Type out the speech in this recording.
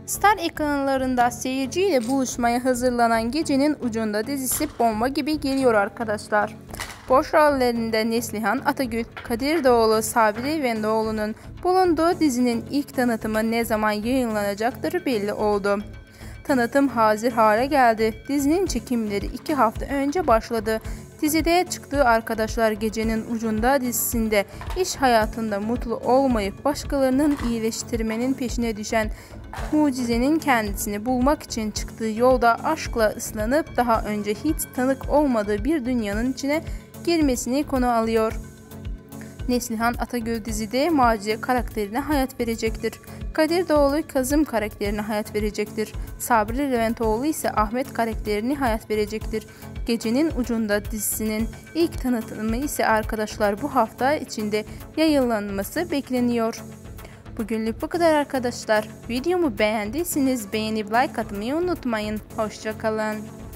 Star ekranlarında seyirciyle buluşmaya hazırlanan Gecenin Ucunda dizisi bomba gibi geliyor arkadaşlar. Başrollerinde Neslihan Atagül, Kadir Doğulu, Sabri Vendoğlu'nun bulunduğu dizinin ilk tanıtımı ne zaman yayınlanacaktır belli oldu. Tanıtım hazır hale geldi. Dizinin çekimleri 2 hafta önce başladı. Dizide çıktığı arkadaşlar Gecenin Ucunda dizisinde iş hayatında mutlu olmayıp başkalarının iyileştirmenin peşine düşen mucizenin kendisini bulmak için çıktığı yolda aşkla ıslanıp daha önce hiç tanık olmadığı bir dünyanın içine girmesini konu alıyor. Neslihan Atagül dizide Maciye karakterine hayat verecektir. Kadir Doğulu Kazım karakterine hayat verecektir. Sabri Leventoğlu ise Ahmet karakterini hayat verecektir. Gecenin Ucunda dizisinin ilk tanıtımı ise arkadaşlar bu hafta içinde yayınlanması bekleniyor. Bugünlük bu kadar arkadaşlar. Videomu beğendiyseniz beğenip like atmayı unutmayın. Hoşça kalın.